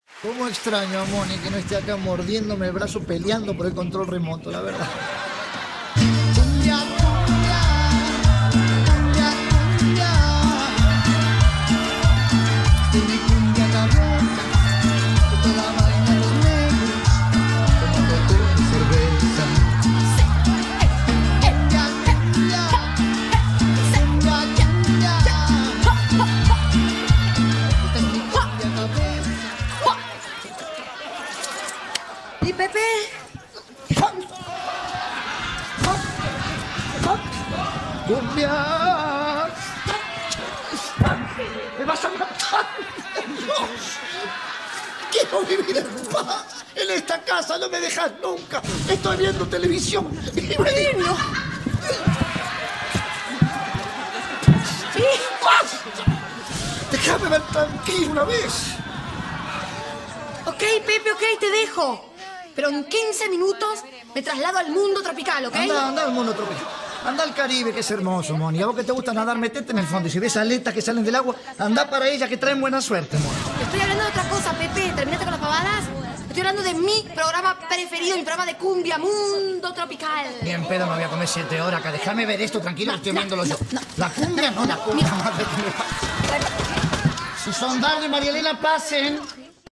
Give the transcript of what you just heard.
¿Cómo extraño a Moni que no esté acá mordiéndome el brazo peleando por el control remoto, la verdad? Cumbia, cumbia, cumbia, cumbia. De mi cumbia cabeza, esto la bailan los negros, tomando con cerveza. Cumbia, cumbia, cumbia, cumbia. Esta es mi cumbia cabeza. ¿Y Pepe? ¡Cumbia! ¡Me vas a matar! ¡Dios! ¡Quiero vivir en paz! En esta casa no me dejas nunca. Estoy viendo televisión. Bueno. ¡Sí! ¡Basta! ¡Déjame ver tranquilo una vez! Ok, Pepe, ok, te dejo. Pero en 15 minutos me traslado al mundo tropical, ¿ok? Anda al mundo tropical. Anda al Caribe, que es hermoso, Moni. A vos que te gusta nadar, metete en el fondo. Y si ves aletas que salen del agua, anda para ellas, que traen buena suerte, Moni. Estoy hablando de otra cosa, Pepe. ¿Terminaste con las pavadas? Estoy hablando de mi programa preferido, mi programa de cumbia, Mundo Tropical. Bien, pedo, me voy a comer 7 horas acá. Déjame ver esto, tranquilo, que estoy viéndolo yo. no. La cumbia no, la cumbia. Madre que me pasa. Si son Dardo y María Elena, pasen.